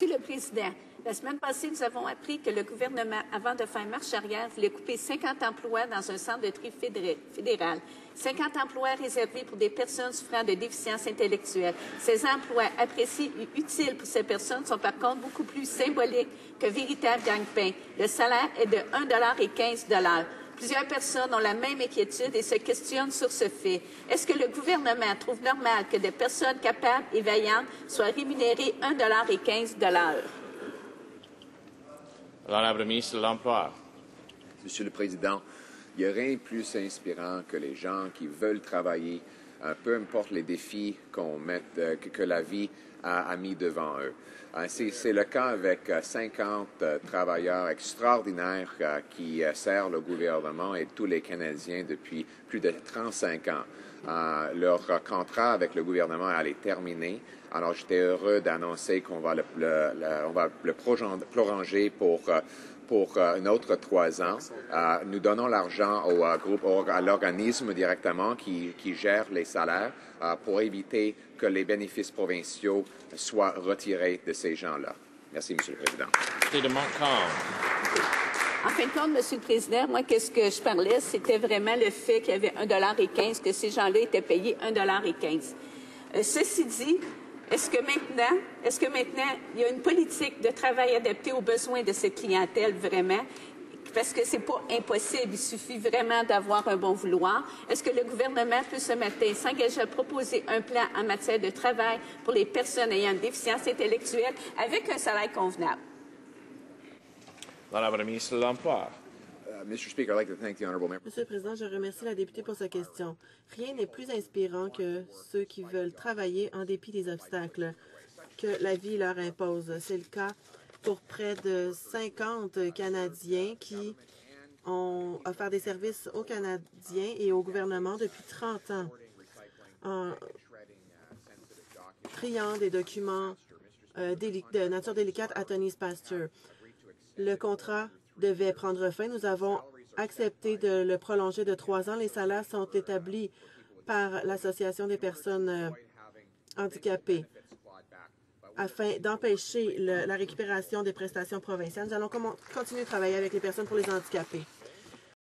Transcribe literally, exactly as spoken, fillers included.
Monsieur le Président, la semaine passée, nous avons appris que le gouvernement, avant de faire marche arrière, voulait couper cinquante emplois dans un centre de tri fédéral. cinquante emplois réservés pour des personnes souffrant de déficience intellectuelle. Ces emplois appréciés et utiles pour ces personnes sont par contre beaucoup plus symboliques que véritable gagne-pain. Le salaire est de un dollar et quinze cents. Plusieurs personnes ont la même inquiétude et se questionnent sur ce fait. Est-ce que le gouvernement trouve normal que des personnes capables et vaillantes soient rémunérées un dollar et quinze cents? L'honorable ministre de l'Emploi. Monsieur le Président, il n'y a rien de plus inspirant que les gens qui veulent travailler, euh, peu importe les défis qu'on met, euh, que, que la vie a, a mis devant eux. Euh, C'est le cas avec euh, cinquante euh, travailleurs extraordinaires euh, qui euh, servent le gouvernement et tous les Canadiens depuis plus de trente-cinq ans. Euh, leur euh, contrat avec le gouvernement allait terminer. Alors, j'étais heureux d'annoncer qu'on va le, le, le, on va le prolonger pour euh, pour euh, un autre trois ans. Euh, nous donnons l'argent au euh, groupe, au, à l'organisme directement qui, qui gère les salaires euh, pour éviter que les bénéfices provinciaux soient retirés de ces gens-là. Merci, Monsieur le Président. Député de Montcalm. En fin de compte, Monsieur le Président, moi, qu'est-ce que je parlais, c'était vraiment le fait qu'il y avait un dollar et quinze, que ces gens-là étaient payés un dollar et quinze. Euh, ceci dit, Est-ce que maintenant, est-ce que maintenant, il y a une politique de travail adaptée aux besoins de cette clientèle vraiment? Parce que c'est pas impossible, il suffit vraiment d'avoir un bon vouloir. Est-ce que le gouvernement peut ce matin s'engager à proposer un plan en matière de travail pour les personnes ayant une déficience intellectuelle avec un salaire convenable? L'honorable ministre de l'Emploi. Monsieur le Président, je remercie la députée pour sa question. Rien n'est plus inspirant que ceux qui veulent travailler en dépit des obstacles que la vie leur impose. C'est le cas pour près de cinquante Canadiens qui ont offert des services aux Canadiens et au gouvernement depuis trente ans en triant des documents euh, de nature délicate à Tony's Pasture. Le contrat devait prendre fin. Nous avons accepté de le prolonger de trois ans. Les salaires sont établis par l'Association des personnes euh, handicapées afin d'empêcher la récupération des prestations provinciales. Nous allons continuer de travailler avec les personnes pour les handicapés.